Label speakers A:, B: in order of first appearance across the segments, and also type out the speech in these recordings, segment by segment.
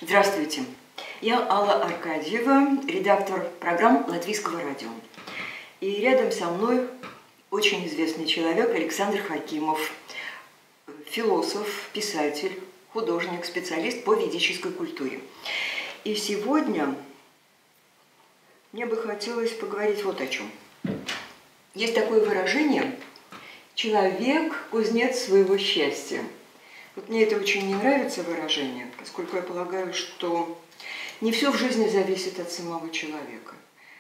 A: Здравствуйте, я Алла Аркадьева, редактор программ Латвийского радио. И рядом со мной очень известный человек Александр Хакимов, философ, писатель, художник, специалист по ведической культуре. И сегодня мне бы хотелось поговорить вот о чем. Есть такое выражение «человек – кузнец своего счастья». Вот мне это очень не нравится выражение, поскольку я полагаю, что не все в жизни зависит от самого человека.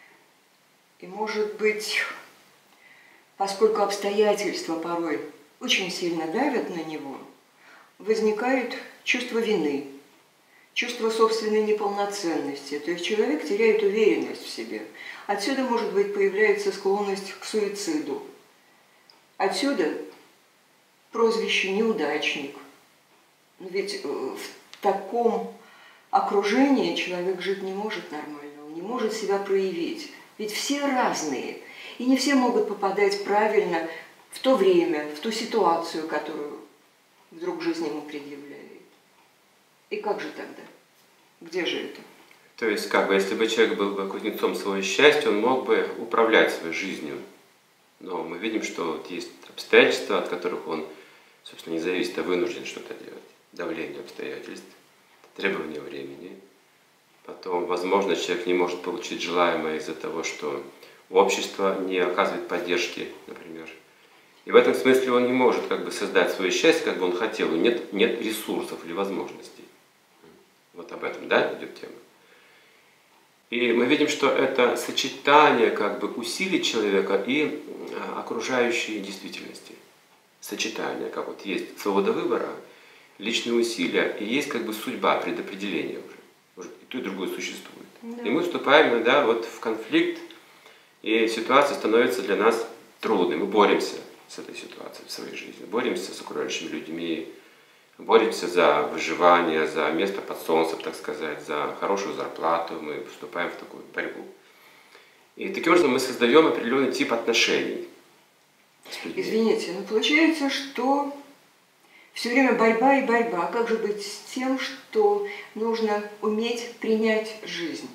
A: И, может быть, поскольку обстоятельства порой очень сильно давят на него, возникает чувство вины, чувство собственной неполноценности. То есть человек теряет уверенность в себе. Отсюда, может быть, появляется склонность к суициду. Отсюда прозвище «неудачник». Но ведь в таком окружении человек жить не может нормально, он не может себя проявить. Ведь все разные, и не все могут попадать правильно в то время, в ту ситуацию, которую вдруг жизнь ему предъявляет. И как же тогда? Где же это?
B: То есть, если бы человек был бы кузнецом своего счастья, он мог бы управлять своей жизнью. Но мы видим, что вот есть обстоятельства, от которых он, собственно, не зависит, а вынужден что-то делать. Давление обстоятельств, требования времени. Потом, возможно, человек не может получить желаемое из-за того, что общество не оказывает поддержки, например. И в этом смысле он не может создать свое счастье, как бы он хотел. Нет ресурсов или возможностей. Вот об этом, идет тема. И мы видим, что это сочетание усилий человека и окружающей действительности. Сочетание, как вот есть свобода выбора, личные усилия, и есть судьба, предопределение уже. И то, и другое существует. Да. И мы вступаем иногда в конфликт, и ситуация становится для нас трудной. Мы боремся с этой ситуацией в своей жизни, боремся с окружающими людьми, боремся за выживание, за место под солнцем, так сказать, за хорошую зарплату. Мы вступаем в такую борьбу. И таким образом мы создаем определенный тип отношений.
A: Извините, но получается, что все время борьба и борьба. Как же быть с тем, что нужно уметь принять жизнь?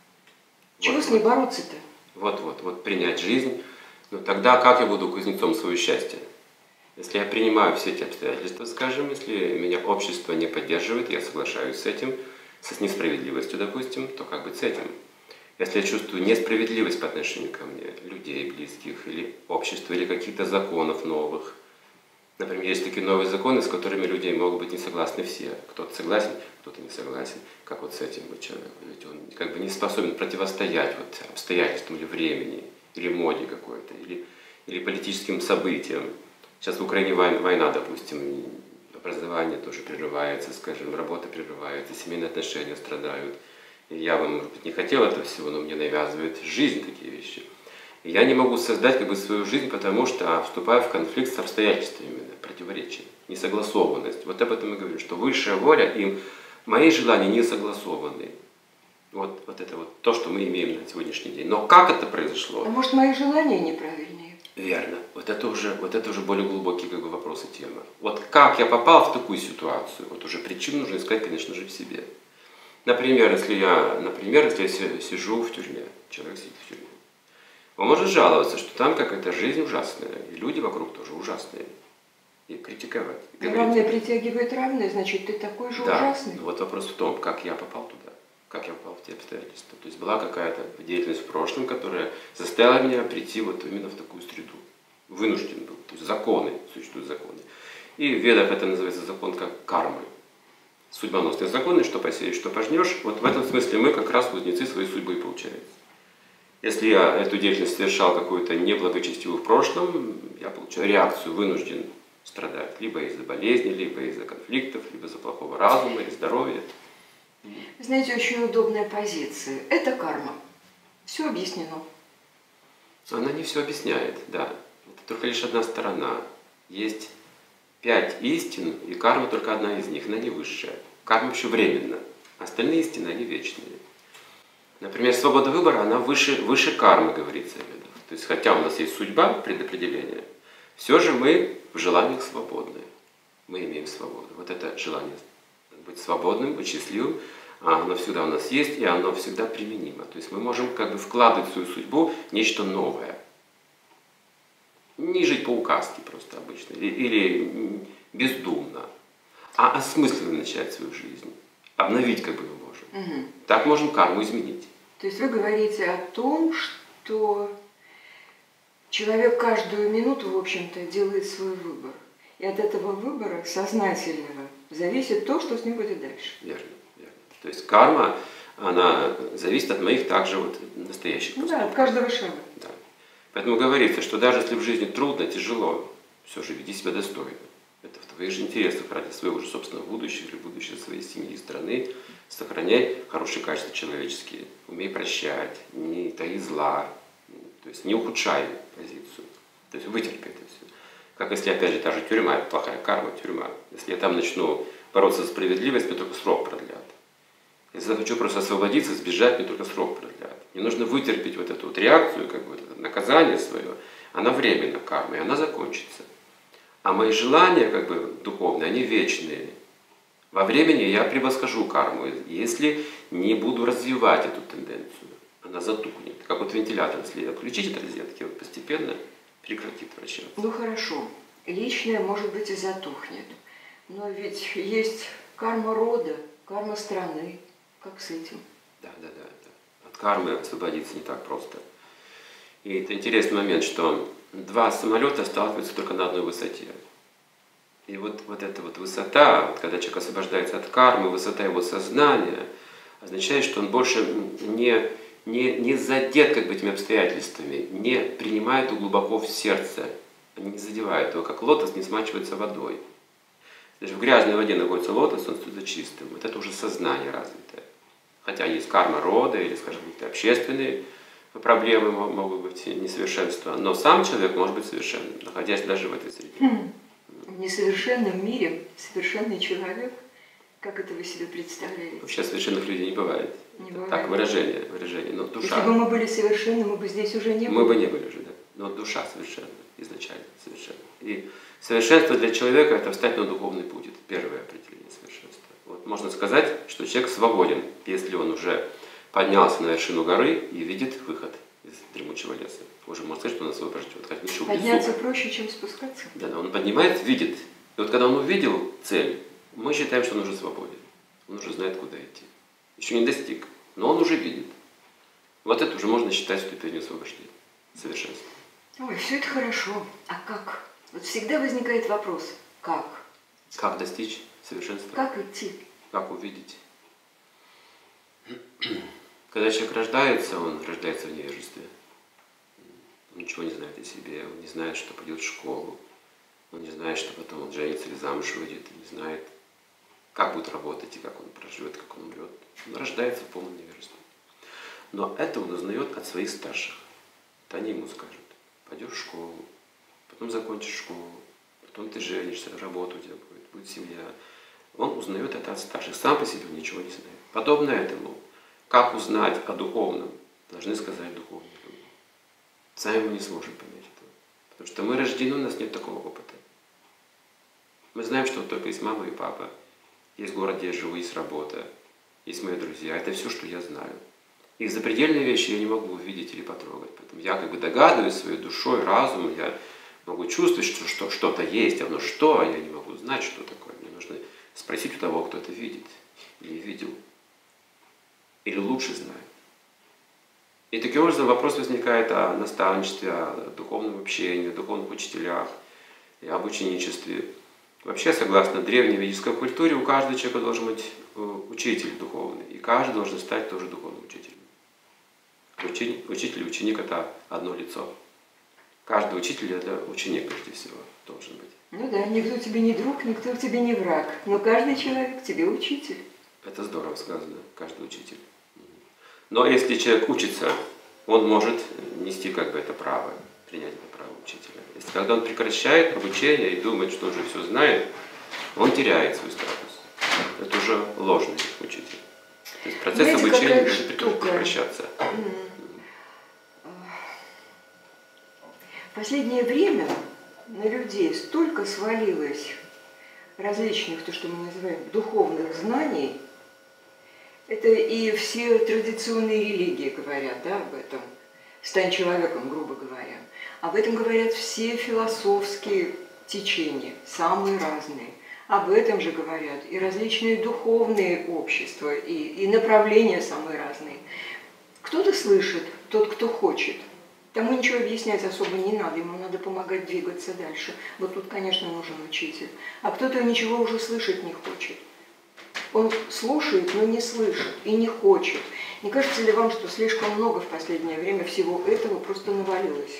A: Чего с ней бороться-то?
B: Вот принять жизнь. Но тогда как я буду кузнецом своего счастья? Если я принимаю все эти обстоятельства, скажем, если меня общество не поддерживает, я соглашаюсь с этим, с несправедливостью, допустим, то как быть с этим? Если я чувствую несправедливость по отношению ко мне, людей близких, или общества, или каких-то законов новых. Например, есть такие новые законы, с которыми люди могут быть не согласны все. Кто-то согласен, кто-то не согласен. Как вот с этим человеком? Ведь он не способен противостоять обстоятельствам или времени, или моде какой-то, или политическим событиям. Сейчас в Украине война, допустим, образование тоже прерывается, скажем, работа прерывается, семейные отношения страдают. И я бы, может быть, не хотел этого всего, но мне навязывает жизнь такие вещи. И я не могу создать свою жизнь, потому что вступаю в конфликт с обстоятельствами, противоречия, несогласованность. Вот об этом мы говорим, что высшая воля и мои желания не согласованы. Вот это то, что мы имеем на сегодняшний день. Но как это произошло?
A: А может, мои желания неправильные?
B: Верно. Вот это уже более глубокий вопрос и тема. Вот как я попал в такую ситуацию? Вот уже причину нужно искать, конечно же, в себе. Например, если я сижу в тюрьме, человек сидит в тюрьме, он может жаловаться, что там какая-то жизнь ужасная, и люди вокруг тоже ужасные. И критиковать. И
A: равное притягивает равное, значит, ты такой же ужасный.
B: Да, вот вопрос в том, как я попал туда, как я попал в те обстоятельства. То есть была какая-то деятельность в прошлом, которая заставила меня прийти именно в такую среду. Вынужден был. То есть существуют законы. И в ведах это называется закон как кармы. Судьбоносные законы, что посеешь, что пожнешь. Вот в этом смысле мы как раз кузнецы своей судьбы и получается. Если я эту деятельность совершал какую-то неблагочестивую в прошлом, я получаю реакцию, вынужден страдать. Либо из-за болезни, либо из-за конфликтов, либо из-за плохого разума или здоровья.
A: Знаете, очень удобная позиция. Это карма. Все объяснено.
B: Она не все объясняет, да. Это только лишь одна сторона. Есть 5 истин, и карма только одна из них, она не высшая. Карма еще временна. Остальные истины, они вечные. Например, свобода выбора, она выше кармы, говорится в ведах. То есть, хотя у нас есть судьба, предопределение, все же мы в желаниях свободны. Мы имеем свободу. Вот это желание быть свободным, быть счастливым, а оно всегда у нас есть, и оно всегда применимо. То есть мы можем как бы вкладывать в свою судьбу нечто новое. Не жить по указке просто обычно, или бездумно, а осмысленно начать свою жизнь. Обновить как бы мы можем.
A: Угу.
B: Так можем карму изменить.
A: То есть вы говорите о том, что человек каждую минуту, в общем-то, делает свой выбор. И от этого выбора сознательного зависит то, что с ним будет дальше.
B: Верно, верно. То есть карма, она зависит от моих также вот настоящих поступков.
A: Да, от каждого шага.
B: Да. Поэтому говорится, что даже если в жизни трудно, тяжело, все же веди себя достойно. Это в твоих же интересах, ради своего же собственного будущего или будущего своей семьи и страны. Сохраняй хорошие качества человеческие, умей прощать, не таи зла, то есть не ухудшай позицию, то есть вытерпи это все. Как если, опять же, та же тюрьма, плохая карма, тюрьма. Если я там начну бороться за справедливость, мне только срок продлят. Если я хочу просто освободиться, сбежать, мне только срок продлят. Мне нужно вытерпеть вот эту вот реакцию, как бы вот это наказание свое, она временно карма, и она закончится. А мои желания, как бы духовные, они вечные. Во времени я превосхожу карму, если не буду развивать эту тенденцию, она затухнет. Как вот вентилятор, если отключить от розетки, он постепенно прекратит вращаться.
A: Ну хорошо, личное, может быть, и затухнет. Но ведь есть карма рода, карма страны. Как с этим?
B: Да. От кармы освободиться не так просто. И это интересный момент, что два самолета сталкиваются только на одной высоте. И вот эта вот высота, вот когда человек освобождается от кармы, высота его сознания, означает, что он больше не задет как бы этими обстоятельствами, не принимает его глубоко в сердце, они не задевают его, как лотос не смачивается водой. Даже в грязной воде находится лотос, он становится чистым. Вот это уже сознание развитое. Хотя есть карма рода или, скажем, какие-то общественные проблемы могут быть, несовершенства, но сам человек может быть совершенным, находясь даже в этой среде.
A: В несовершенном мире совершенный человек, как это вы себе представляете?
B: Вообще совершенных людей не бывает.
A: Не бывает.
B: Так, выражение, но душа.
A: Если бы мы были совершенны, мы бы здесь уже не были.
B: Мы бы не были уже, да. Но душа совершенна, изначально совершенна. И совершенство для человека – это встать на духовный путь. Это первое определение совершенства. Вот можно сказать, что человек свободен, если он уже поднялся на вершину горы и видит выход из дремучего леса. Уже можно сказать, что он освобожден.
A: Подняться проще, чем спускаться?
B: Да, он поднимает, видит. И вот когда он увидел цель, мы считаем, что он уже свободен. Он уже знает, куда идти. Еще не достиг, но он уже видит. Вот это уже можно считать ступенью освобождения, совершенства.
A: Ой, все это хорошо. А как? Вот всегда возникает вопрос. Как?
B: Как достичь совершенства?
A: Как идти?
B: Как увидеть? Когда человек рождается, он рождается в невежестве. Он ничего не знает о себе, он не знает, что пойдет в школу, он не знает, что потом он женится или замуж выйдет, он не знает, как будет работать и как он проживет, как он умрет. Он рождается в полном невежестве. Но это он узнает от своих старших. Это они ему скажут: пойдешь в школу, потом закончишь школу, потом ты женишься, работа у тебя будет семья. Он узнает это от старших. Сам по себе он ничего не знает. Подобно этому, как узнать о духовном, должны сказать духовные люди. Сами мы не сможем понять этого. Потому что мы рождены, у нас нет такого опыта. Мы знаем, что только есть мама и папа, есть город, где я живу, есть работа, есть мои друзья. Это все, что я знаю. И запредельные вещи я не могу увидеть или потрогать. Поэтому я как бы догадываюсь своей душой, разумом, я могу чувствовать, что что-то есть, а что, я не могу знать, что такое. Мне нужно спросить у того, кто это видит или видел, или лучше знает. И таким образом вопрос возникает о наставничестве, о духовном общении, о духовных учителях, и об ученичестве. Вообще, согласно древней ведической культуре, у каждого человека должен быть учитель духовный, и каждый должен стать тоже духовным учителем. Учитель и ученик – это одно лицо. Каждый учитель – это ученик, прежде всего, должен быть.
A: Ну да, никто тебе не друг, никто тебе не враг, но каждый человек тебе учитель.
B: Это здорово сказано, каждый учитель. Но если человек учится, он может нести как бы это право, принять это право учителя. Если когда он прекращает обучение и думает, что уже все знает, он теряет свой статус. Это уже ложный учитель. То есть процесс обучения может прекращаться.
A: В последнее время на людей столько свалилось различных, то, что мы называем, духовных знаний, Это и все традиционные религии говорят, да, об этом. Стань человеком, грубо говоря. Об этом говорят все философские течения, самые разные. Об этом же говорят и различные духовные общества, и направления самые разные. Кто-то слышит, тот, кто хочет. Тому ничего объяснять особо не надо, ему надо помогать двигаться дальше. Вот тут, конечно, нужен учитель. А кто-то ничего уже слышать не хочет. Он слушает, но не слышит и не хочет. Не кажется ли вам, что слишком много в последнее время всего этого просто навалилось?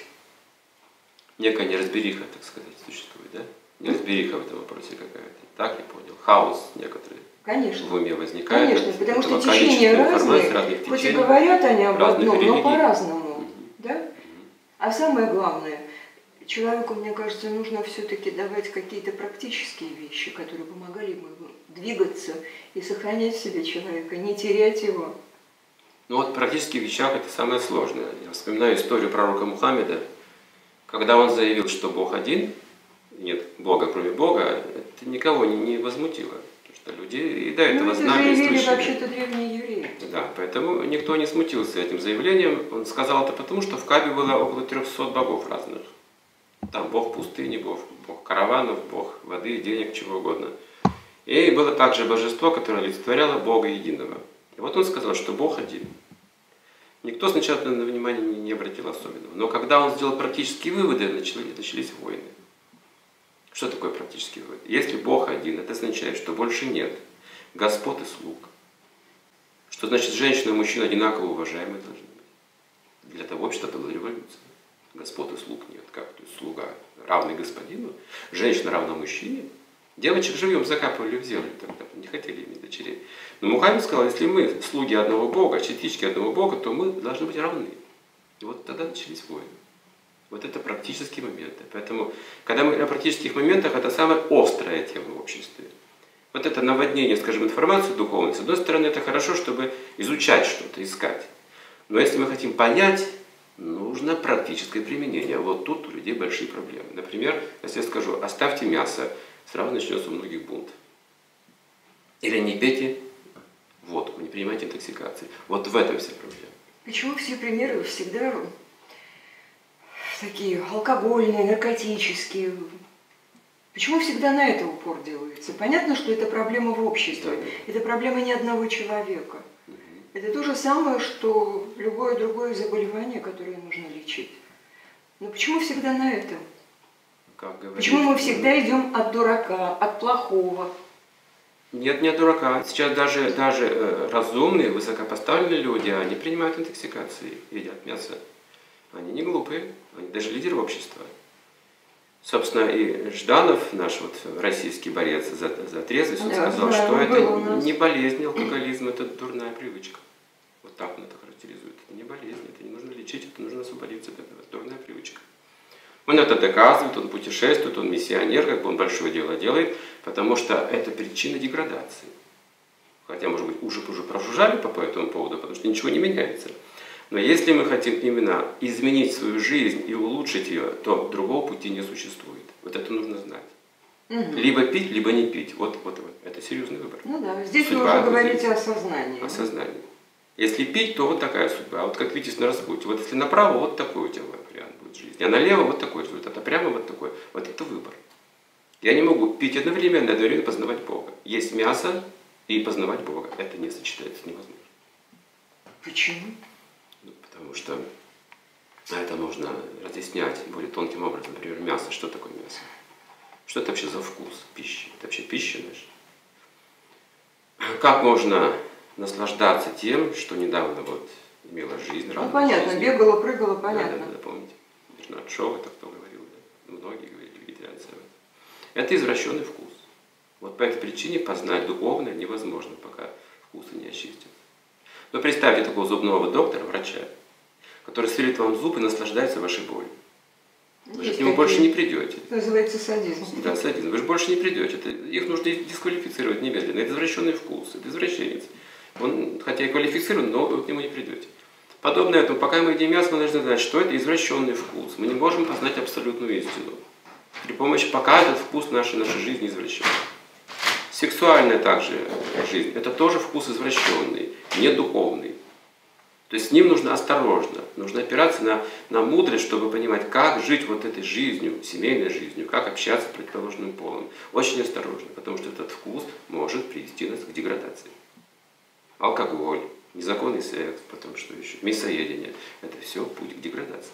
B: Некая неразбериха, так сказать, существует, да? Неразбериха в этом вопросе какая-то. Так я понял. Хаос некоторые.
A: Конечно.
B: В уме возникает.
A: Конечно, потому что течения разные, хоть и говорят они об одном, но по-разному. Да? А самое главное, человеку, мне кажется, нужно все-таки давать какие-то практические вещи, которые помогали ему двигаться и сохранять в себе человека, не терять его.
B: Ну вот в практических вещах это самое сложное. Я вспоминаю историю пророка Мухаммеда, когда он заявил, что Бог один, нет Бога кроме Бога, это никого не возмутило. Потому что люди и до этого знали и слышали.
A: Вообще-то древние евреи.
B: Да, поэтому никто не смутился этим заявлением. Он сказал это потому, что в Кабе было около 300 богов разных. Там Бог пустыни, Бог караванов, Бог воды, денег, чего угодно. И было также божество, которое олицетворяло Бога единого. И вот он сказал, что Бог один. Никто сначала на внимание не обратил особенного. Но когда он сделал практические выводы, начались войны. Что такое практический вывод? Если Бог один, это означает, что больше нет господ и слуг. Что значит, женщина и мужчина одинаково уважаемы должны быть. Для того общества была революция. Господ и слуг нет. Как? То есть слуга равный господину, женщина равна мужчине. Девочек живьем закапывали в землю, тогда не хотели иметь дочерей. Но Мухаммед сказал, если мы слуги одного Бога, частички одного Бога, то мы должны быть равны. И вот тогда начались войны. Вот это практические моменты. Поэтому, когда мы о практических моментах, это самая острая тема в обществе. Вот это наводнение, скажем, информации духовной, с одной стороны, это хорошо, чтобы изучать что-то, искать. Но если мы хотим понять, нужно практическое применение. Вот тут у людей большие проблемы. Например, если я скажу, оставьте мясо, сразу начнется у многих бунт. Или не пейте водку, не принимайте интоксикации. Вот в этом вся проблема.
A: Почему все примеры всегда такие алкогольные, наркотические? Почему всегда на это упор делается? Понятно, что это проблема в обществе. Да. Это проблема не одного человека. Это то же самое, что любое другое заболевание, которое нужно лечить. Но почему всегда на этом? Почему мы всегда идем от дурака, от плохого?
B: Нет, не от дурака. Сейчас даже разумные, высокопоставленные люди, они принимают интоксикации, едят мясо. Они не глупые, они даже лидеры общества. Собственно, и Жданов, наш вот российский борец за трезвость, он сказал, что это не болезнь, алкоголизм, это дурная привычка. Вот так он это характеризует. Это не болезнь, это не нужно лечить, это нужно освободиться от этого. Это дурная привычка. Он это доказывает, он путешествует, он миссионер, как бы он большое дело делает, потому что это причина деградации. Хотя, может быть, уже прожужжали по этому поводу, потому что ничего не меняется. Но если мы хотим именно изменить свою жизнь и улучшить ее, то другого пути не существует. Вот это нужно знать. Угу. Либо пить, либо не пить. Вот. Это серьезный выбор.
A: Ну да, здесь судьба, вы уже говорите о сознании.
B: О сознании. Если пить, то вот такая судьба. А вот как видите на распутье. Вот если направо, вот такой у тебя вариант будет жизни. А налево вот такой результат. А прямо вот такой. Вот это выбор. Я не могу пить одновременно и одновременно познавать Бога. Есть мясо и познавать Бога. Это не сочетается, невозможно.
A: Почему?
B: Потому что это можно разъяснять более тонким образом. Например, мясо. Что такое мясо? Что это вообще за вкус пищи? Это вообще пища наша? Как можно наслаждаться тем, что недавно вот имела жизнь?
A: Ну понятно, жизнь. Бегала, прыгала, понятно.
B: Да, помните? Бернард Шоу, это кто говорил? Да? Многие говорили, вегетарианцы. Это извращенный вкус. Вот по этой причине познать духовное невозможно, пока вкусы не очистят. Но представьте такого зубного доктора, врача, который сверлит вам зуб и наслаждается вашей болью. Вы же к нему больше не придете.
A: Это называется садизм.
B: Да, садизм. Вы же больше не придете. Их нужно дисквалифицировать немедленно. Это извращенный вкус, это извращенец. Он, хотя и квалифицирован, но вы к нему не придете. Подобно этому, пока мы едим мясо, мы должны знать, что это извращенный вкус. Мы не можем познать абсолютную истину. При помощи, пока этот вкус нашей жизни извращен. Сексуальная также жизнь – это тоже вкус извращенный, не духовный. То есть с ним нужно осторожно, нужно опираться на мудрость, чтобы понимать, как жить вот этой жизнью, семейной жизнью, как общаться с противоположным полом. Очень осторожно, потому что этот вкус может привести нас к деградации. Алкоголь, незаконный секс, потом что еще, мясоедение – это все путь к деградации.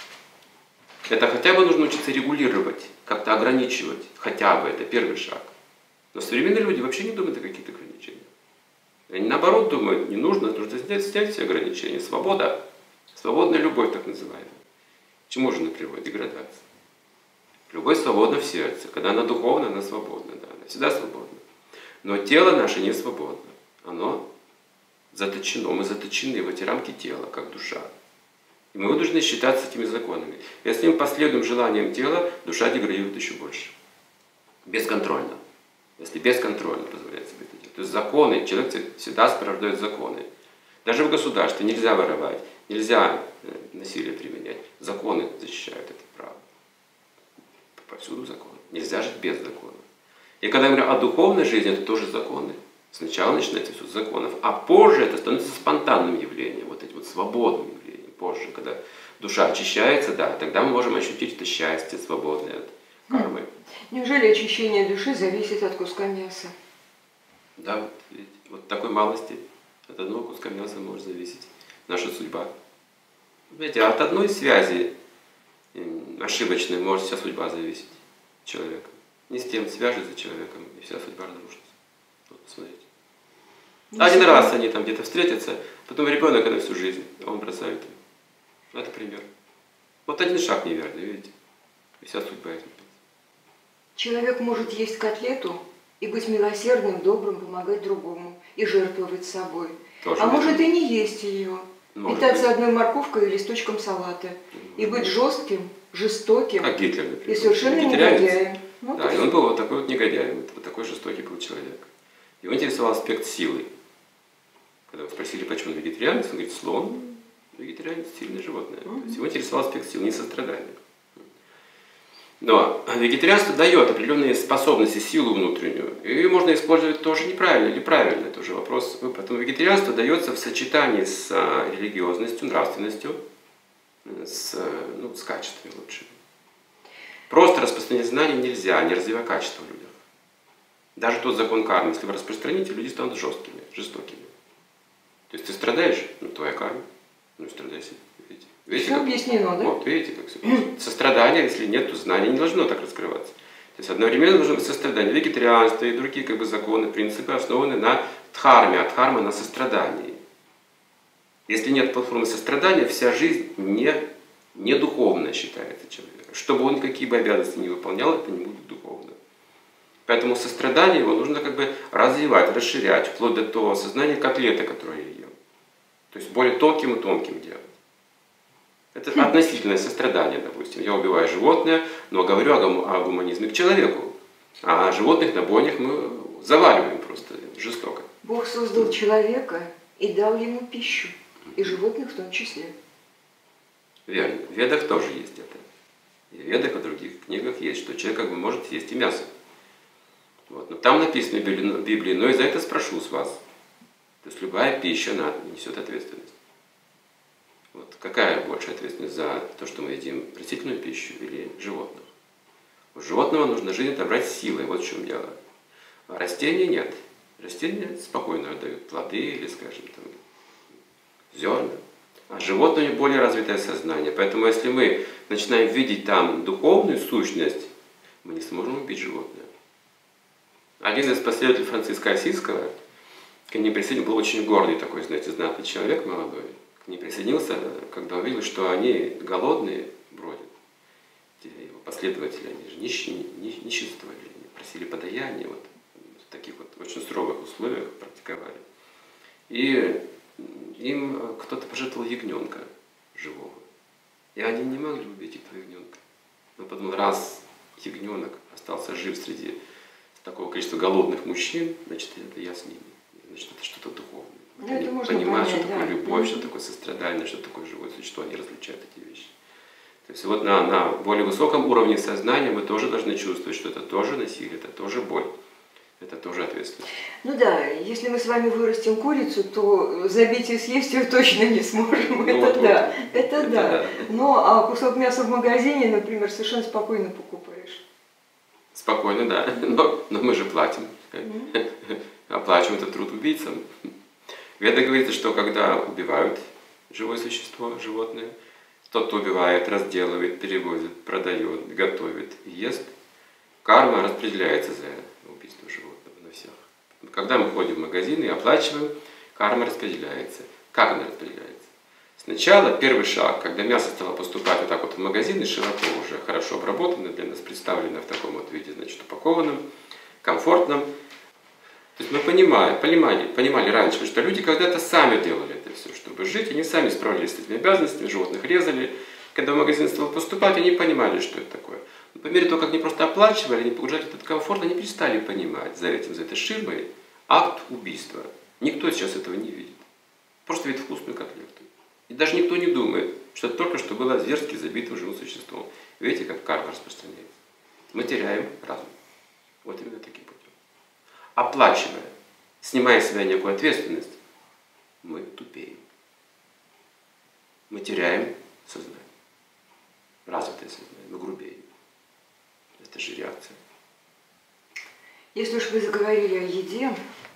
B: Это хотя бы нужно учиться регулировать, как-то ограничивать, хотя бы, это первый шаг. Но современные люди вообще не думают о каких-то ограничениях. Они наоборот думают, не нужно снять все ограничения. Свобода, свободная любовь так называемая. К чему же она приводит? Деградация. Любовь свободна в сердце. Когда она духовна, она свободна. Да, она всегда свободна. Но тело наше не свободно. Оно заточено. Мы заточены в эти рамки тела, как душа. И мы вынуждены считаться этими законами. Если мы последуем желаниям тела, душа деградирует еще больше. Бесконтрольно. Если бесконтрольно позволяет себе это делать. То есть законы, человек всегда сопровождает законы. Даже в государстве нельзя воровать, нельзя насилие применять. Законы защищают это право. Повсюду законы. Нельзя жить без законов. И когда я говорю о духовной жизни, это тоже законы. Сначала начинается все с законов, а позже это становится спонтанным явлением, вот этим вот свободным явлением. Позже, когда душа очищается, да, тогда мы можем ощутить это счастье, свободное от кармы.
A: Неужели очищение души зависит от куска мяса?
B: Да, вот, видите, вот такой малости от одного куска мяса может зависеть наша судьба. Видите, от одной связи ошибочной может вся судьба зависеть человека. Не с тем свяжется человеком, и вся судьба разрушится. Вот, смотрите. Один раз они там где-то встретятся, потом ребенок на всю жизнь, а он бросает им. Это пример. Вот один шаг неверный, видите, и вся судьба изменится.
A: Человек может есть котлету и быть милосердным, добрым, помогать другому и жертвовать собой.
B: Тоже
A: может и не есть ее, питаться
B: быть.
A: одной морковкой или листочком салата, и быть жестким, жестоким
B: как Гитлер, например.
A: и совершенно негодяем.
B: Да, и он был вот такой вот негодяй, вот такой жестокий был человек. Его интересовал аспект силы. Когда его спросили, почему он вегетарианец, он говорит, слон, вегетарианец, сильное животное. То есть его интересовал аспект силы, не сострадания. Но вегетарианство дает определенные способности, силу внутреннюю. И ее можно использовать тоже неправильно или правильно. Это уже вопрос. Поэтому вегетарианство дается в сочетании с религиозностью, нравственностью, с качествами лучшими. Просто распространять знания нельзя, не развивая качество в людях. Даже тот закон кармы, если вы распространите, люди станут жестокими. То есть ты страдаешь, твоя карма, страдай себе. Видите,
A: все объяснено, да?
B: Вот, видите, как все. Сострадание, если нет, то знание не должно так раскрываться. То есть одновременно должно быть сострадание. Вегетарианство и другие законы, принципы основаны на дхарме, а дхарма на сострадании. Если нет платформы сострадания, вся жизнь не духовная считается человеком. Чтобы он какие бы обязанности не выполнял, это не будет духовно. Поэтому сострадание его нужно развивать, расширять, вплоть до того сознания котлеты, которое я ем. То есть более тонким и тонким делать. Это относительное сострадание, допустим. Я убиваю животное, но говорю о гуманизме к человеку. А животных на бойнях мы заваливаем просто жестоко.
A: Бог создал человека и дал ему пищу. И животных в том числе.
B: Верно. В Ведах тоже есть это. И в Ведах и в других книгах есть, что человек может есть и мясо. Вот. Но там написано в Библии, но и за это спрошу с вас. То есть любая пища, она несет ответственность. Вот. Какая большая ответственность за то, что мы едим растительную пищу или животных? У животного нужно жизнь отобрать силой, вот в чем дело. А растения нет. Растения спокойно отдают плоды или, скажем, зерна. А животное более развитое сознание. Поэтому если мы начинаем видеть там духовную сущность, мы не сможем убить животное. Один из последователей Франциска Осиского к ним присоединился, был очень гордый такой, знаете, знатный человек молодой. К ним присоединился, когда увидел, что они голодные бродят. Его последователи, они же нищенствовали, они просили подаяния, вот в таких вот очень строгих условиях практиковали. И им кто-то пожертвовал ягненка живого. И они не могли убить этого ягненка. Но подумал, раз ягненок остался жив среди такого количества голодных мужчин, значит, это я с ними. Значит, это что-то духовное. Они понимают, что такое любовь, что такое сострадание, что такое живое существо, они различают эти вещи. То есть вот на более высоком уровне сознания мы тоже должны чувствовать, что это тоже насилие, это тоже боль. Это тоже ответственность.
A: Ну да, если мы с вами вырастим курицу, то забить и съесть ее точно не сможем.
B: Ну,
A: это да. Но а кусок мяса в магазине, например, совершенно спокойно покупаешь.
B: Спокойно, да. Но мы же платим. Оплачиваем этот труд убийцам. В Ведах говорится, что когда убивают живое существо, животное, тот, кто убивает, разделывает, перевозит, продает, готовит и ест, карма распределяется за убийство животного на всех. Когда мы ходим в магазин и оплачиваем, карма распределяется. Как она распределяется? Сначала первый шаг, когда мясо стало поступать вот так вот в магазин, и широко уже хорошо обработано, для нас представлено в таком вот виде, значит, упакованном, комфортном. То есть мы понимали раньше, что люди когда-то сами делали это все, чтобы жить, они сами справлялись с этими обязанностями, животных резали. Когда в магазин стало поступать, они понимали, что это такое. Но по мере того, как они просто оплачивали, они погружали этот комфорт, они перестали понимать за этой ширмой акт убийства. Никто сейчас этого не видит. Просто видит вкусную котлету. И даже никто не думает, что это только что было зверски забитым живым существом. Видите, как карма распространяется. Мы теряем разум. Вот именно таким путем. Оплачивая, снимая с себя некую ответственность, мы тупеем. Мы теряем сознание. Развитое сознание, мы грубеем. Это же реакция.
A: Если уж вы заговорили о еде,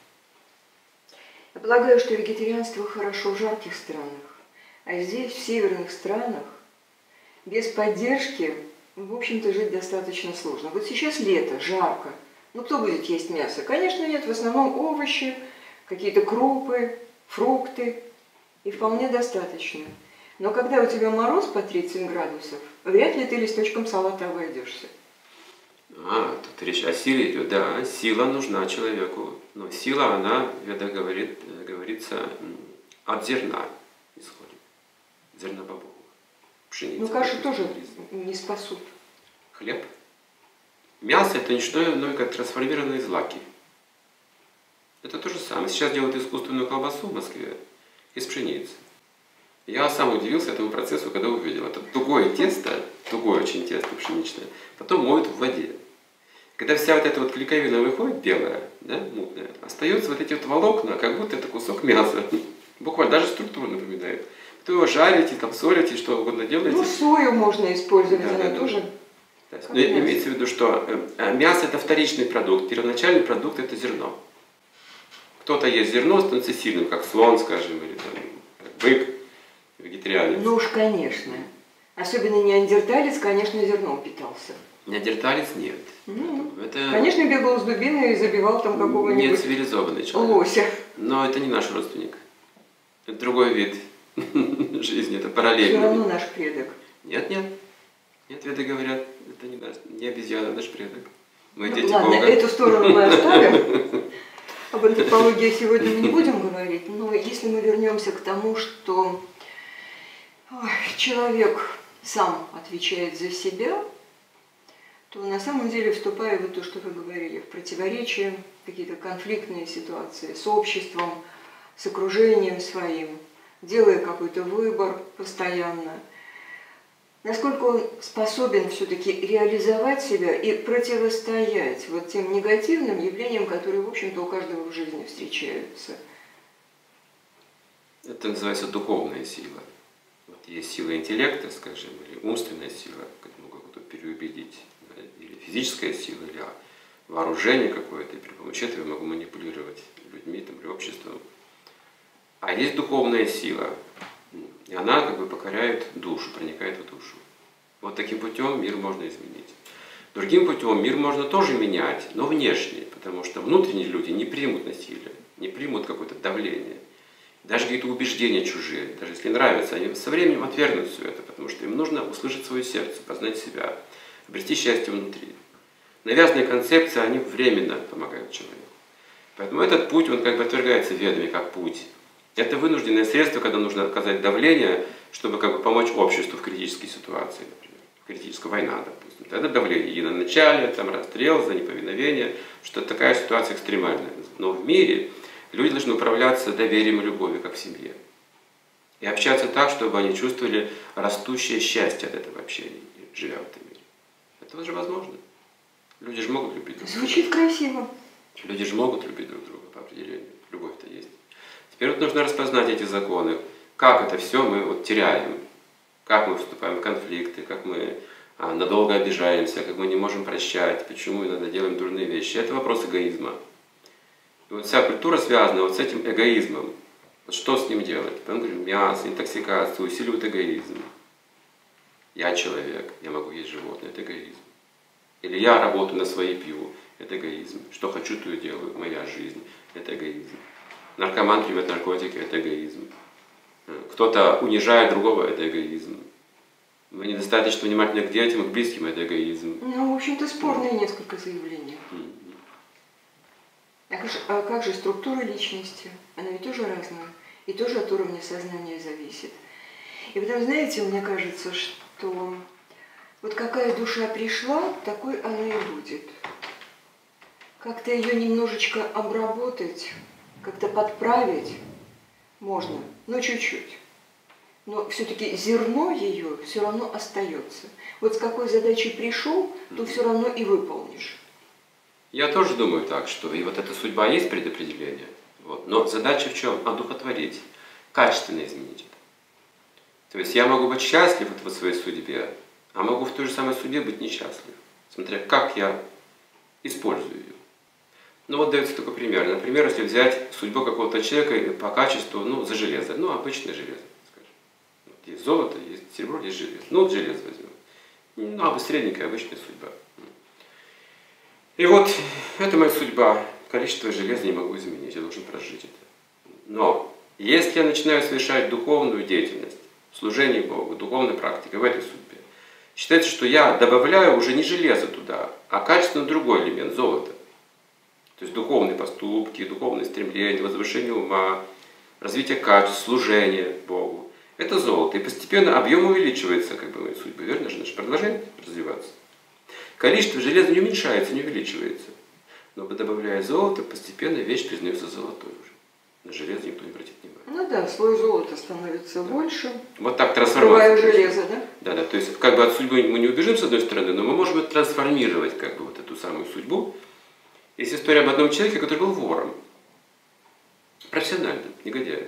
A: я полагаю, что вегетарианство хорошо в жарких странах. А здесь, в северных странах, без поддержки, в общем-то, жить достаточно сложно. Вот сейчас лето, жарко. Ну, кто будет есть мясо? Конечно, нет. В основном овощи, какие-то крупы, фрукты. И вполне достаточно. Но когда у тебя мороз по 30 градусов, вряд ли ты листочком салата обойдешься.
B: Тут речь о силе идет. Да, сила нужна человеку. Но сила, она, это говорится, от зерна исходит. Зерна бобовых. Пшеница.
A: Ну, кашу тоже не спасут.
B: Хлеб. Мясо – это не что иное, как трансформированные злаки. Это то же самое. Сейчас делают искусственную колбасу в Москве из пшеницы. Я сам удивился этому процессу, когда увидел. Это тугое очень тесто пшеничное, потом моют в воде. Когда вся вот эта вот клейковина выходит, белая, да, мутная, остаются вот эти вот волокна, как будто это кусок мяса. Буквально даже структуру напоминает. Вы его жарите, там солите, что угодно делаете.
A: Ну, сою можно использовать,
B: да,
A: она
B: да,
A: тоже.
B: Да. Но имеется в виду, что мясо – это вторичный продукт, первоначальный продукт – это зерно. Кто-то ест зерно, становится сильным, как слон, скажем, или там, как бык, вегетарианец.
A: Ну уж, конечно. Особенно неандерталец, конечно, зерном питался.
B: Неандерталец нет.
A: Это... Конечно, бегал с дубиной и забивал там какого-нибудь
B: не цивилизованный человек.
A: лося.
B: Но это не наш родственник. Это другой вид жизни, это параллельный.
A: Все равно наш предок.
B: Нет, веды говорят, это не обезьяна, наш предок. Мы дети
A: ладно,
B: Бога.
A: эту сторону мы оставим. Об антропологии сегодня мы не будем говорить, но если мы вернемся к тому, что человек сам отвечает за себя, то на самом деле, вступая в то, что вы говорили, в противоречия, какие-то конфликтные ситуации с обществом, с окружением своим, делая какой-то выбор постоянно, насколько он способен все-таки реализовать себя и противостоять вот тем негативным явлениям, которые, в общем-то, у каждого в жизни встречаются.
B: Это называется духовная сила. Вот есть сила интеллекта, скажем, или умственная сила, как могу кто-то переубедить, да, или физическая сила, или вооружение какое-то, и при помощи этого я могу манипулировать людьми там, или обществом. А есть духовная сила, и она как бы покоряет душу, проникает в душу. Вот таким путем мир можно изменить. Другим путем мир можно тоже менять, но внешне, потому что внутренние люди не примут насилие, не примут какое-то давление. Даже какие-то убеждения чужие, даже если нравятся, они со временем отвергнут все это, потому что им нужно услышать свое сердце, познать себя, обрести счастье внутри. Навязанные концепции, они временно помогают человеку. Поэтому этот путь, он как бы отвергается ведами как путь. Это вынужденное средство, когда нужно оказать давление, чтобы как бы помочь обществу в критической ситуации, например. Критическая война, допустим. Тогда давление и на начале, там расстрел за неповиновение, что такая ситуация экстремальная. Но в мире люди должны управляться доверием и любовью, как в семье. И общаться так, чтобы они чувствовали растущее счастье от этого общения, живя в этом мире. Это уже возможно. Люди же могут любить друг друга.
A: Звучит красиво.
B: Люди же могут любить друг друга по определению. Любовь-то есть. Теперь вот нужно распознать эти законы. Как это все мы вот теряем. Как мы вступаем в конфликты, как мы надолго обижаемся, как мы не можем прощать, почему иногда делаем дурные вещи. Это вопрос эгоизма. И вот вся культура связана вот с этим эгоизмом. Вот что с ним делать? Мы говорим, мясо, интоксикация усиливает эгоизм. Я человек, я могу есть животное, это эгоизм. Или я работаю на свои пью, это эгоизм. Что хочу, то и делаю, моя жизнь, это эгоизм. Наркоман примет наркотики, это эгоизм. Кто-то унижает другого, это эгоизм. Вы недостаточно внимательны к детям, к близким, это эгоизм.
A: Ну, в общем-то, спорные несколько заявлений. А как же структура личности? Она ведь тоже разная. И тоже от уровня сознания зависит. И потом, знаете, мне кажется, что вот какая душа пришла, такой она и будет. Как-то ее немножечко обработать, как-то подправить можно, но чуть-чуть. Но все-таки зерно ее все равно остается. Вот с какой задачей пришел, то все равно и выполнишь.
B: Я тоже думаю так, что и вот эта судьба есть предопределение. Вот. Но задача в чем? Одухотворить, качественно изменить это. То есть я могу быть счастлив в своей судьбе, а могу в той же самой судьбе быть несчастлив. Смотря как я использую ее. Ну вот дается такой пример. Например, если взять судьбу какого-то человека по качеству, ну, за железо. Ну, обычное железо, скажем. Вот есть золото, есть серебро, есть железо. Ну, вот железо возьмем. Ну, средненькая, обычная судьба. И вот это моя судьба. Количество железа не могу изменить, я должен прожить это. Но если я начинаю совершать духовную деятельность, служение Богу, духовной практикой в этой судьбе, считается, что я добавляю уже не железо туда, а качественно другой элемент, золото. То есть духовные поступки, духовные стремления, возвышение ума, развитие качеств, служение Богу. Это золото. И постепенно объем увеличивается, как бы, моей судьбы, верно же? Наше продолжает развиваться. Количество железа не уменьшается, не увеличивается. Но добавляя золото, постепенно вещь признается золотой уже. На железо никто не обратит внимания.
A: Ну да, слой золота становится больше.
B: Вот так трансформация.
A: Железо, да?
B: Да, то есть как бы от судьбы мы не убежим с одной стороны, но мы можем трансформировать как бы вот эту самую судьбу. Есть история об одном человеке, который был вором. Профессиональным, негодяем.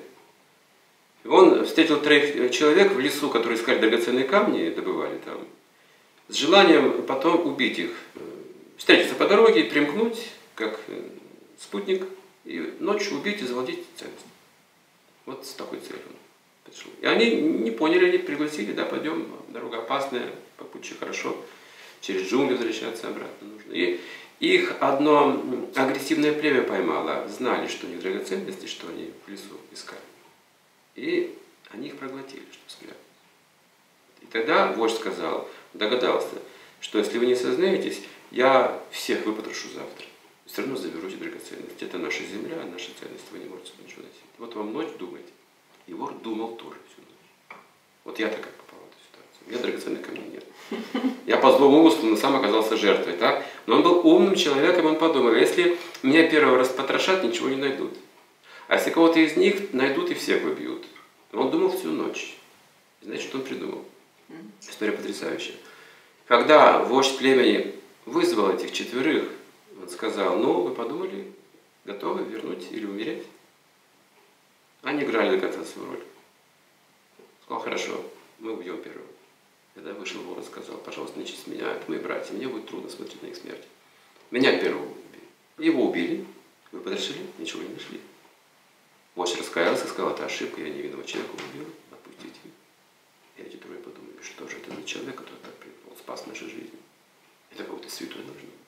B: Он встретил 3 человек в лесу, которые искали драгоценные камни и добывали там, с желанием потом убить их. Встретиться по дороге, примкнуть, как спутник, и ночью убить и завладеть ценностью. Вот с такой целью он пришел. И они не поняли, они пригласили, да, пойдем, дорога опасная, попутче хорошо, через джунгли возвращаться обратно нужно. И их одно агрессивное племя поймало, знали, что у них драгоценности, что они в лесу искали. И они их проглотили, чтобы спрятать. И тогда вождь сказал, догадался, что если вы не сознаетесь, я всех выпотрошу завтра. Все равно заберу эти драгоценности. Это наша земля, наша ценность. Вы не можете сюда ничего носить. Вот вам ночь думайте. И вор думал тоже всю ночь. Вот я-то как попал в эту ситуацию. У меня драгоценных камней нет. Я по злому умыслу, но сам оказался жертвой. Так? Но он был умным человеком, он подумал, если меня первый раз потрошат, ничего не найдут. А если кого-то из них найдут и всех выбьют. Он думал всю ночь. Значит, он придумал. История потрясающая. Когда вождь племени вызвал этих 4, он сказал, ну, вы подумали, готовы вернуть или умереть? Они играли до конца свою роль. Сказал, хорошо, мы убьем первого. Когда вышел вор и сказал, пожалуйста, начните с меня, это мои братья, мне будет трудно смотреть на их смерть. Меня первого убили. Его убили, вы потрошили, ничего не нашли. Вождь раскаялся, сказал, это ошибка, я невинного человека убил, отпустите. И эти 3 подумали, что же это за человек, который так пришел, спас нашу жизнь. Это какой-то святой должен быть.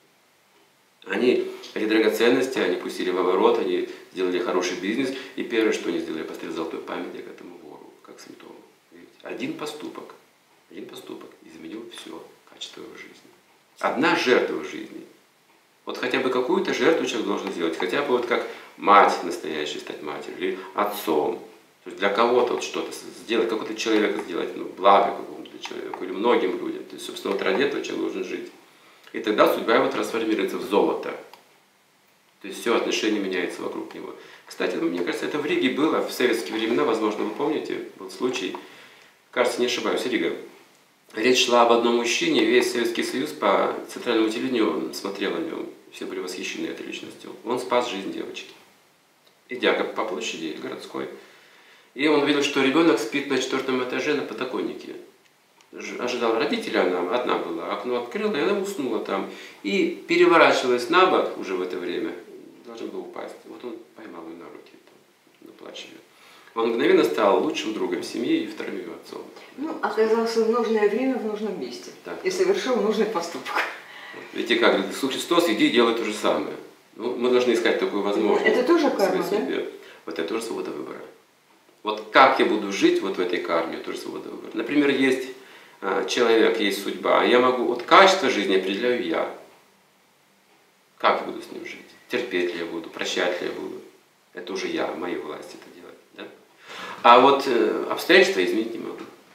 B: Они эти драгоценности, они пустили в оборот, они сделали хороший бизнес, и первое, что они сделали, поставили золотой памятник этому вору, как святому. Видите? Один поступок изменил все качество его жизни. Одна жертва в жизни. Вот хотя бы какую-то жертву человек должен сделать, хотя бы вот как мать настоящая стать матерью, или отцом. То есть для кого-то вот что-то сделать, какого-то человека сделать, ну, благо какому-то человеку, или многим людям. То есть, собственно, вот ради этого человек должен жить. И тогда судьба его трансформируется в золото. То есть все отношение меняется вокруг него. Кстати, мне кажется, это в Риге было в советские времена, возможно, вы помните, был случай, кажется, не ошибаюсь, Рига. Речь шла об одном мужчине, весь Советский Союз по центральному телевидению смотрел о нем. все были восхищены этой личностью. Он спас жизнь девочки, идя по площади городской. И он видел, что ребенок спит на 4-м этаже на подоконнике. Ожидал родителя, она одна была, окно открыла, и она уснула там. И переворачивалась на бок уже в это время, должна была упасть. Вот он поймал ее на руки, на плач ее. Он мгновенно стал лучшим другом семьи и вторым ее отцом.
A: Ну, оказался в нужное время в нужном месте. Да, и совершил нужный поступок.
B: Видите, как Иисус Христос, иди и делай то же самое. Ну, мы должны искать такую возможность.
A: Это тоже карма, да?
B: Вот это тоже свобода выбора. Вот как я буду жить вот в этой карме, тоже свобода выбора. Например, есть человек, есть судьба, а я могу, вот качество жизни определяю я. Как я буду с ним жить? Терпеть ли я буду, прощать ли я буду? Это уже я, в моей власти это делать. Да? А вот обстоятельства изменить не могу.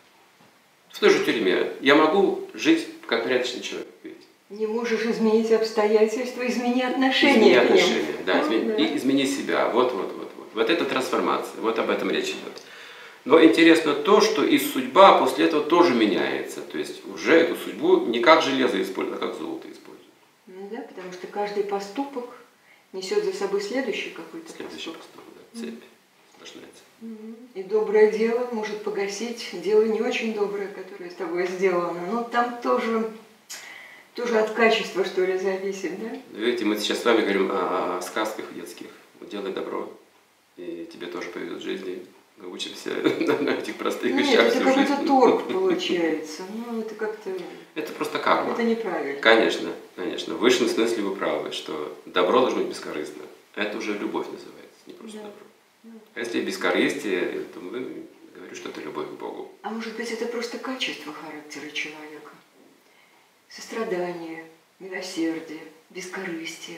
B: В той же тюрьме я могу жить как порядочный человек.
A: Не можешь изменить обстоятельства, измени отношения.
B: Измени отношения, да, и измени себя. Вот. Вот это трансформация, вот об этом речь идет. Но интересно то, что и судьба после этого тоже меняется. То есть уже эту судьбу не как железо используют, а как золото используют.
A: Ну да, потому что каждый поступок несет за собой следующий какой-то поступок.
B: Следующий поступок, да, цепь. Сплошная.
A: И доброе дело может погасить дело не очень доброе, которое с тобой сделано. Но там тоже от качества, что ли, зависит, да?
B: Видите, мы сейчас с вами говорим о сказках детских. Вот делай добро, и тебе тоже повезет в жизни. Мы учимся на этих простых вещах.
A: Нет, это какой-то торг получается. Ну, это как-то...
B: Это просто карма.
A: Это неправильно.
B: Конечно, конечно. В высшем смысле вы правы, что добро должно быть бескорыстно. Это уже любовь называется, не просто добро. А если бескорыстие, то мы говорим, что это любовь к Богу.
A: А может быть, это просто качество характера человека? Сострадание, милосердие, бескорыстие.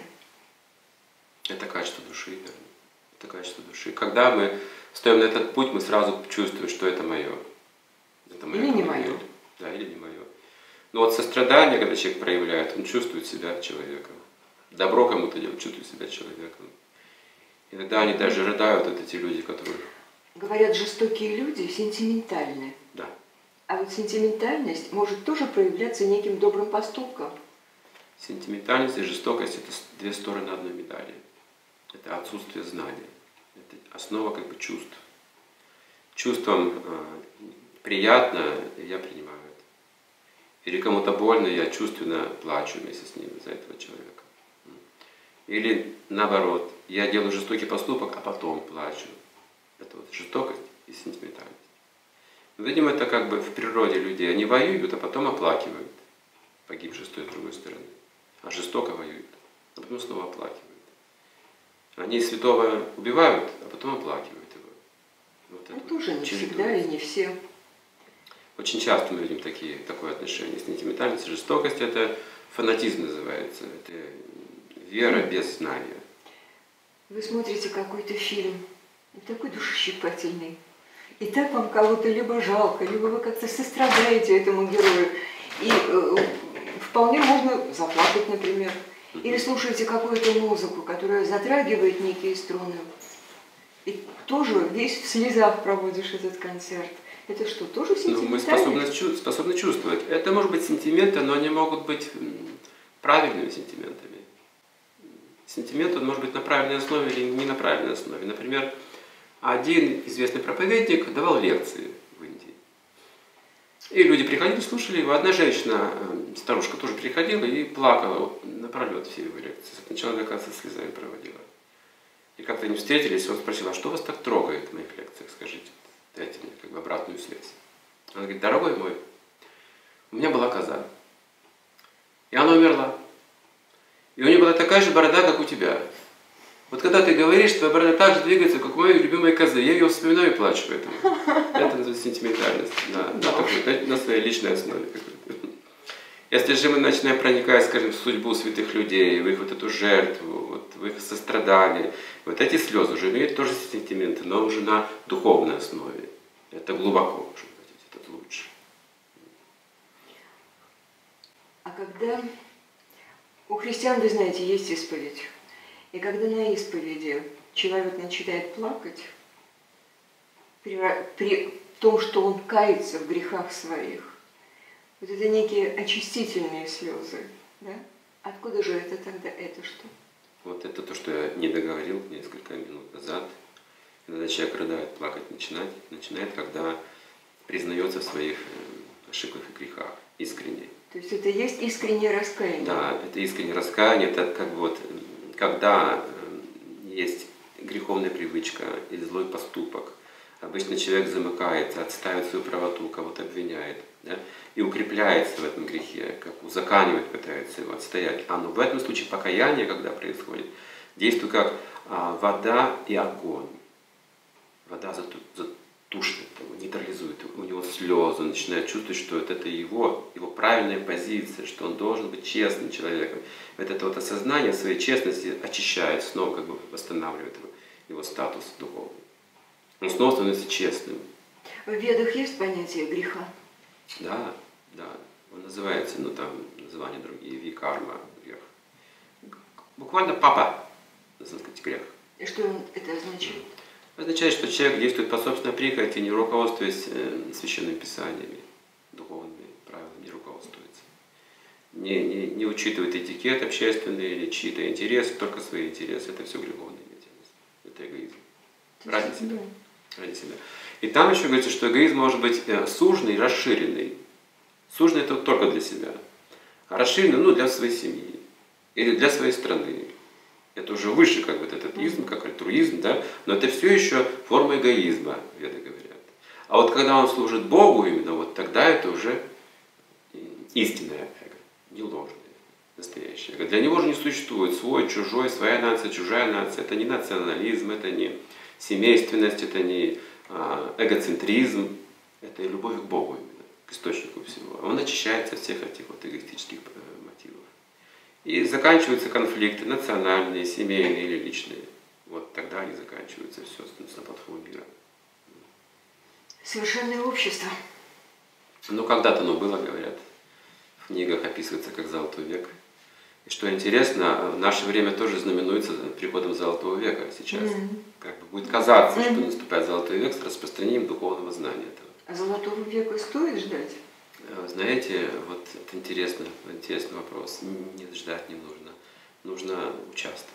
B: Это качество души, верно. Это качество души. Когда мы встаем на этот путь, мы сразу чувствуем, что это мое. Это мое.
A: Или не мое.
B: Да, или не мое. Но вот сострадание, когда человек проявляет, он чувствует себя человеком. Добро кому-то делать, чувствует себя человеком. Иногда они даже рыдают, вот эти люди, которые...
A: Говорят, жестокие люди сентиментальны.
B: Да.
A: А вот сентиментальность может тоже проявляться неким добрым поступком.
B: Сентиментальность и жестокость – это две стороны одной медали. Это отсутствие знания. Это основа как бы чувств. Чувствам приятно, я принимаю это. Или кому-то больно, я чувственно плачу вместе с ним за этого человека. Или наоборот, я делаю жестокий поступок, а потом плачу. Это вот жестокость и сентиментальность. Видимо, это как бы в природе людей. Они воюют, а потом оплакивают погибших с той с другой стороны. А жестоко воюют, а потом снова оплакивают. Они святого убивают, а потом оплакивают его. Вот
A: это тоже не всегда и не все.
B: Очень часто мы видим такое отношение. Сентиментальность, жестокость – это фанатизм называется. Это вера без знания.
A: Вы смотрите какой-то фильм, такой душещипательный. И так вам кого-то либо жалко, либо вы как-то сострадаете этому герою. И вполне можно заплакать, например. Или слушаете какую-то музыку, которая затрагивает некие струны. И тоже весь в слезах проводишь этот концерт. Это что, тоже сентиментальность?
B: Мы способны чувствовать. Это может быть сентименты, но они могут быть правильными сентиментами. Сентимент он может быть на правильной основе или не на правильной основе. Например, один известный проповедник давал лекции в Индии. И люди приходили, слушали его. Одна женщина, старушка, тоже приходила и плакала напролет все его лекции. Сначала, оказывается, слезами проводила. И как-то они встретились, он спросил, а что вас так трогает в моих лекциях, скажите, дайте мне как бы обратную связь. Она говорит, дорогой мой, у меня была коза, и она умерла. И у нее была такая же борода, как у тебя. Вот когда ты говоришь, твоя борода так же двигается, как у моей любимой козы, я ее вспоминаю и плачу поэтому. Это называется сентиментальность. На своей личной основе. Если же мы начинаем проникать, скажем, в судьбу святых людей, в их вот эту жертву, вот, в их сострадание, вот эти слезы уже имеют тоже сентименты, но уже на духовной основе. Это глубоко уже, это лучше.
A: А когда у христиан, вы знаете, есть исповедь, и когда на исповеди человек начинает плакать, при том, что он кается в грехах своих, вот это некие очистительные слезы, да? Откуда же это тогда? Это что?
B: Вот это то, что я не договорил несколько минут назад. Иногда человек рыдает, плакать начинает, когда признается в своих ошибках и грехах искренне.
A: То есть это есть искреннее раскаяние?
B: Да, это искреннее раскаяние, это как бы вот, когда есть греховная привычка или злой поступок, обычно человек замыкается, отстаивает свою правоту, кого-то обвиняет, да, и укрепляется в этом грехе, как узаканивать пытается его отстоять. Но в этом случае покаяние, когда происходит, действует как вода и огонь. Вода затушит его, нейтрализует его, у него слезы, он начинает чувствовать, что это его правильная позиция, что он должен быть честным человеком. Это вот осознание своей честности очищает, снова как бы восстанавливает его статус духовный. Он снова становится честным.
A: В Ведах есть понятие греха?
B: Да. Он называется, там названия другие, викарма, грех. Буквально папа, на санскрите, грех.
A: И что это означает?
B: Означает, что человек действует по собственной прихоти, не руководствуясь священными писаниями, духовными правилами, не руководствуется. Не учитывает этикет общественный или чьи-то интересы, только свои интересы. Это все греховная деятельность. Это эгоизм. Ради себя. И там еще говорится, что эгоизм может быть суженный и расширенный. Суженный это только для себя, а расширенный для своей семьи или для своей страны. Это уже выше как бы этот изм, как альтруизм, да? Но это все еще форма эгоизма, веды говорят. А вот когда он служит Богу именно, вот тогда это уже истинное эго, не ложное, настоящее эго. Для него же не существует свой, чужой, своя нация, чужая нация. Это не национализм, это не семейственность, это не эгоцентризм, это и любовь к Богу именно, к источнику всего. Он очищается от всех этих вот эгоистических мотивов. И заканчиваются конфликты национальные, семейные или личные. Вот тогда они заканчиваются, все становится на платформе мира.
A: Совершенное общество.
B: Когда-то оно было, говорят, в книгах описывается как Золотой век. И что интересно, в наше время тоже знаменуется приходом Золотого века сейчас. Как бы будет казаться, что наступает Золотой век с распространением духовного знания этого.
A: А Золотого века стоит ждать?
B: Знаете, вот это интересный вопрос. Нет, ждать не нужно. Нужно участвовать.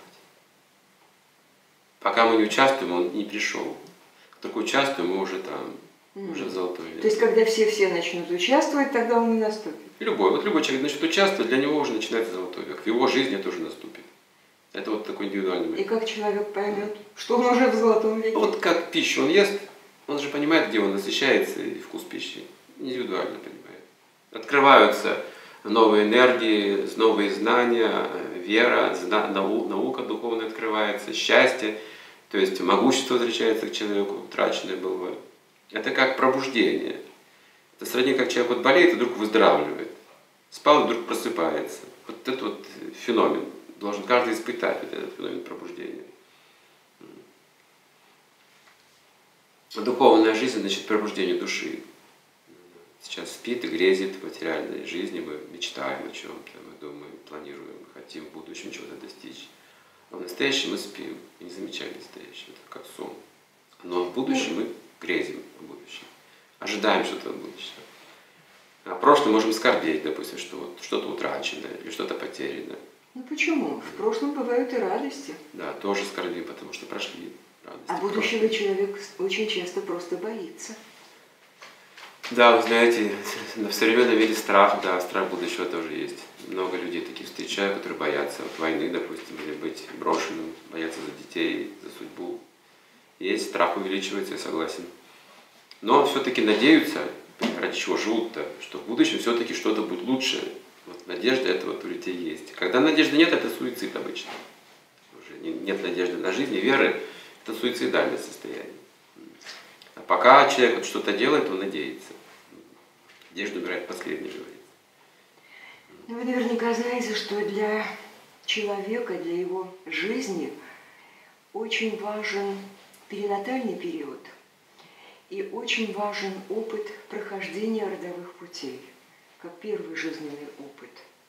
B: Пока мы не участвуем, он не пришел. Только участвуем, мы уже там, уже в Золотой век.
A: То есть, когда все начнут участвовать, тогда он и наступит? Любой
B: человек начнет участвовать, для него уже начинается Золотой век. В его жизни это уже наступит. Это вот такой индивидуальный момент.
A: И как человек поймет, что он уже в Золотом веке?
B: Вот как пищу он ест, он же понимает, где он насыщается и вкус пищи. Индивидуально понимает. Открываются новые энергии, новые знания, вера, наука духовная открывается, счастье, то есть могущество возвращается к человеку, утраченное было. Это как пробуждение. Это сродни, как человек вот болеет и вдруг выздоравливает. Спал и вдруг просыпается. Вот этот вот феномен должен каждый испытать, вот этот феномен пробуждения. Духовная жизнь, значит, пробуждение души. Сейчас спит и грезит в материальной жизни, мы мечтаем о чем-то, мы думаем, планируем, хотим в будущем чего-то достичь. А в настоящем мы спим и не замечаем настоящее, это как сон. Но в будущем мы грезим о будущем, ожидаем что-то от будущего. А в прошлом можем скорбеть, допустим, что вот что-то утрачено или что-то потеряно.
A: Почему? В прошлом бывают и радости.
B: Да, тоже скорбим, потому что прошли радости.
A: А будущего человек очень часто просто боится.
B: Да, вы знаете, в современном мире страх будущего тоже есть. Много людей таких встречаю, которые боятся войны, допустим, или быть брошенным, боятся за детей, за судьбу. Есть, страх увеличивается, я согласен. Но все-таки надеются, ради чего живут-то, что в будущем все-таки что-то будет лучше. Вот надежда это вот у людей есть. Когда надежды нет, это суицид обычно. Уже нет надежды на жизнь, и веры, это суицидальное состояние. А пока человек вот что-то делает, он надеется. Надежда умирает последней, говорится.
A: Вы наверняка знаете, что для человека, для его жизни очень важен перинатальный период и очень важен опыт прохождения родовых путей, как первый жизненный опыт.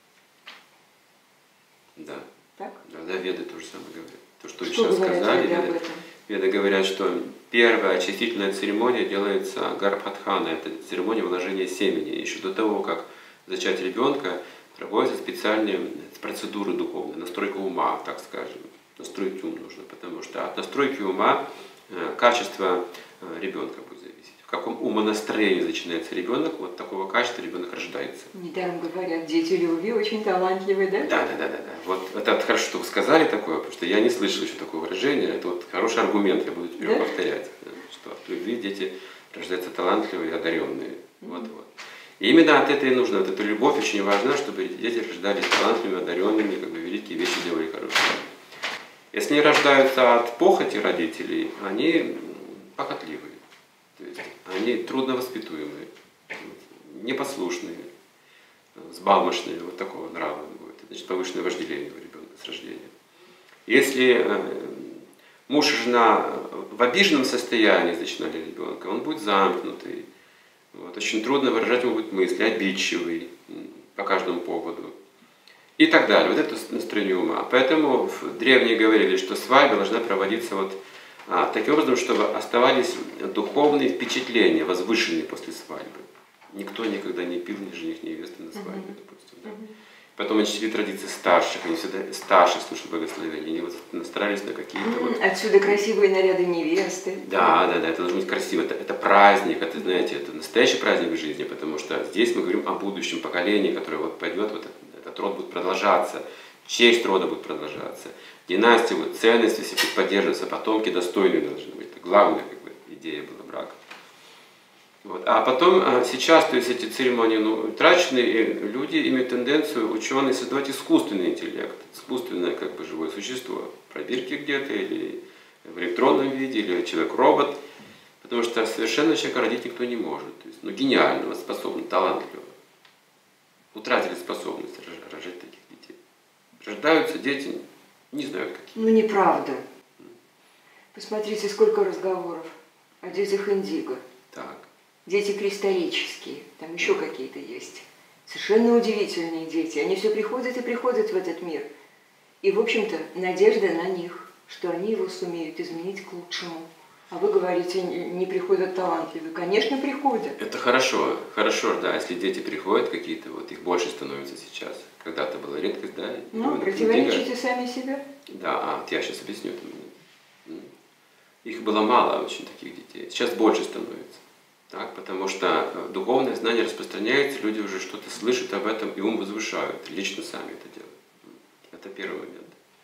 B: Да.
A: Так?
B: Да, веды тоже самое говорят. То, что вы
A: Что
B: сейчас сказали,
A: веды
B: говорят, что первая очистительная церемония делается гарбхатхана, это церемония вложения семени. Еще до того, как зачать ребенка, проводятся специальные процедуры духовные, настройка ума, так скажем. Настроить ум нужно, потому что от настройки ума качество ребенка будет зависеть. В каком умонастроении начинается ребенок, вот такого качества ребенок рождается.
A: Недаром говорят, дети любви очень талантливые, да?
B: Да. Вот это хорошо, что вы сказали такое, потому что я не слышал еще такого выражения. Это вот хороший аргумент, я буду теперь повторять, что от любви дети рождаются талантливые и одаренные. Вот. И именно от этой нужно, вот эта любовь очень важна, чтобы дети рождались талантливыми, одаренными, как бы великие вещи делали хорошие. Если они рождаются от похоти родителей, они похотливые, то есть они трудновоспитуемые, непослушные, взбалмошные, вот такого нрава будет. Значит, повышенное вожделение у ребенка с рождения. Если муж и жена в обиженном состоянии зачинали ребенка, он будет замкнутый, вот, очень трудно выражать ему будут мысли, обидчивый по каждому поводу. И так далее. Вот это настроение ума. Поэтому древние говорили, что свадьба должна проводиться вот таким образом, чтобы оставались духовные впечатления, возвышенные после свадьбы. Никто никогда не пил, ни жених, ни невеста на свадьбе, допустим. Да? Потом они чтили традиции старших, они всегда старших слушали благословения, они вот настраивались на какие-то вот...
A: Отсюда красивые наряды невесты.
B: Да, это должно быть красиво. Это праздник, это, знаете, это настоящий праздник в жизни, потому что здесь мы говорим о будущем поколении, которое вот пойдет, вот этот род будет продолжаться, честь рода будет продолжаться, династия будет, ценности все будут поддерживаться, потомки достойные должны быть. Это главная как бы идея была брака. Вот. А потом сейчас, то есть эти церемонии утрачены, и люди имеют тенденцию, ученые, создавать искусственный интеллект, искусственное как бы живое существо, в пробирке где-то, или в электронном виде, или человек-робот, потому что совершенно человека родить никто не может. То есть, гениального, способного, талантливого. Утратили способность рожать таких детей. Рождаются дети, не знают какие.
A: Неправда. Посмотрите, сколько разговоров о детях индиго.
B: Так.
A: Дети кристаллические, там еще какие-то есть. Совершенно удивительные дети. Они все приходят и приходят в этот мир. И, в общем-то, надежда на них, что они его сумеют изменить к лучшему. А вы говорите, не приходят талантливые. Конечно, приходят.
B: Это хорошо, да, если дети приходят какие-то, вот их больше становится сейчас. Когда-то была редкость, да?
A: Противоречите сами себе.
B: Да, вот я сейчас объясню это. Их было мало очень таких детей. Сейчас больше становится. Так, потому что духовное знание распространяется, люди уже что-то слышат об этом и ум возвышают, лично сами это делают. Это первый момент.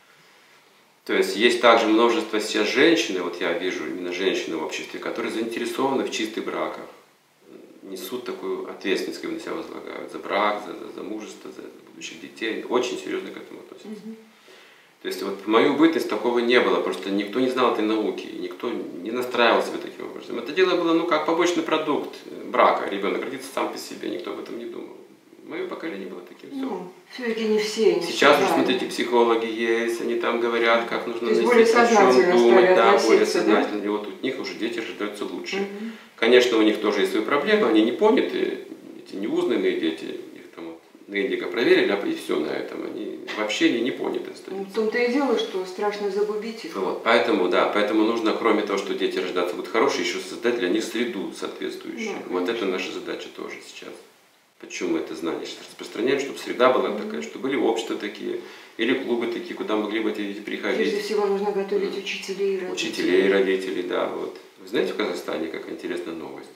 B: То есть есть также множество сейчас женщин, вот я вижу именно женщины в обществе, которые заинтересованы в чистых браках, несут такую ответственность, как на себя возлагают, за брак, за мужество, за будущих детей, очень серьезно к этому относятся. То есть вот в мою бытность такого не было, просто никто не знал этой науки, никто не настраивал себя таким образом. Это дело было, как побочный продукт брака, ребенок родится сам по себе, никто об этом не думал. Мое поколение было таким все.
A: Все-таки не все.
B: Сейчас уже, смотрите, психологи есть, они там говорят, как нужно
A: носить, о чем
B: думать, да, более сознательно. И вот у них уже дети рождаются лучше. Конечно, у них тоже есть свои проблемы, они не понятые, эти неузнанные дети, их там вот на индиго проверили, и все на этом, они вообще не поняты.
A: В том-то и дело, что страшно загубить их.
B: Вот, поэтому нужно, кроме того, что дети рождаться будут хорошие, еще создать для них среду соответствующую. Вот это наша задача тоже сейчас. Почему мы это знание сейчас распространяем, чтобы среда была такая, чтобы были общества такие, или клубы такие, куда могли бы эти дети приходить.
A: Прежде всего нужно готовить учителей и родителей.
B: Учителей и родителей, да. Вот. Вы знаете, в Казахстане какая интересная новость?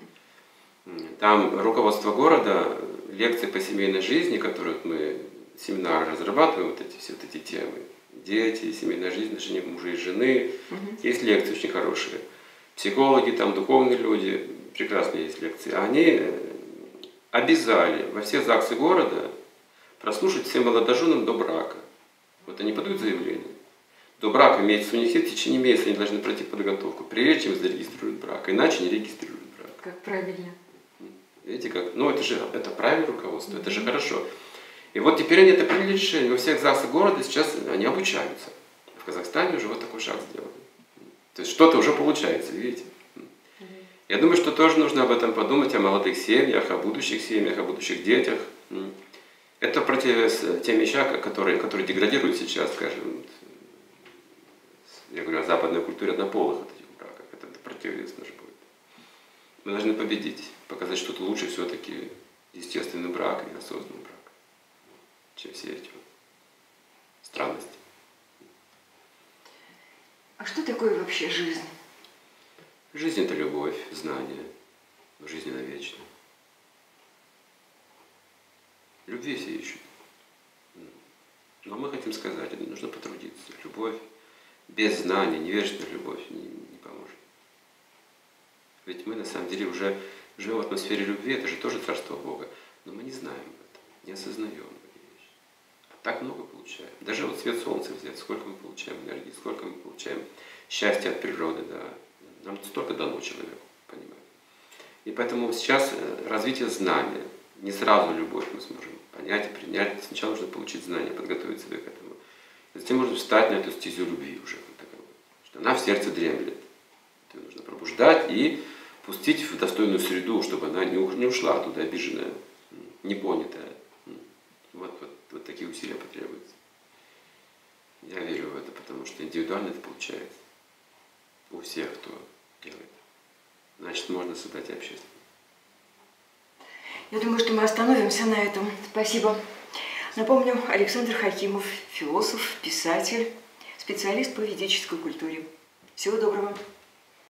B: Там руководство города, лекции по семейной жизни, которые мы, семинары разрабатываем, все вот эти темы. Дети, семейная жизнь, отношения мужа и жены. Есть лекции очень хорошие. Психологи, там, духовные люди, прекрасные есть лекции. Они обязали во все ЗАГСы города прослушать всем молодоженам до брака. Вот они подают заявление. До брака месяц у них есть, в течение месяца они должны пройти подготовку, прежде чем зарегистрируют брак. Иначе не регистрируют брак.
A: Как правильно.
B: Видите, как? Это правильное руководство, это же хорошо. И вот теперь они это приняли решение. Во всех ЗАГСах города сейчас они обучаются. В Казахстане уже вот такой шаг сделали. То есть что-то уже получается, видите? Я думаю, что тоже нужно об этом подумать, о молодых семьях, о будущих детях. Это противовес тем вещам, которые деградируют сейчас, скажем, я говорю о западной культуре однополых от этих браков. Это противовес наш будет. Мы должны победить, показать что-то лучше все-таки естественный брак и осознанный брак. чем все эти странности.
A: А что такое вообще жизнь?
B: Жизнь – это любовь, знание. Жизнь она вечна. Любви все ищут. Но мы хотим сказать, нужно потрудиться. Любовь без знания, невежественная любовь не поможет. Ведь мы на самом деле уже живем в атмосфере любви, это же тоже царство Бога. Но мы не знаем об этом, не осознаем эти вещи. А так много получаем. Даже вот свет солнца взять, сколько мы получаем энергии, сколько мы получаем счастья от природы, да. Нам столько дано человеку, понимаете. И поэтому сейчас развитие знания, не сразу любовь мы сможем понять и принять. Сначала нужно получить знания, подготовить себя к этому. Затем можно встать на эту стезю любви уже, что она в сердце дремлет. Это нужно пробуждать и пустить в достойную среду, чтобы она не ушла оттуда обиженная, непонятая. Вот такие усилия потребуются. Я верю в это, потому что индивидуально это получается. У всех, кто делает. Значит, можно создать и общество.
A: Я думаю, что мы остановимся на этом. Спасибо. Напомню, Александр Хакимов, философ, писатель, специалист по ведической культуре. Всего доброго.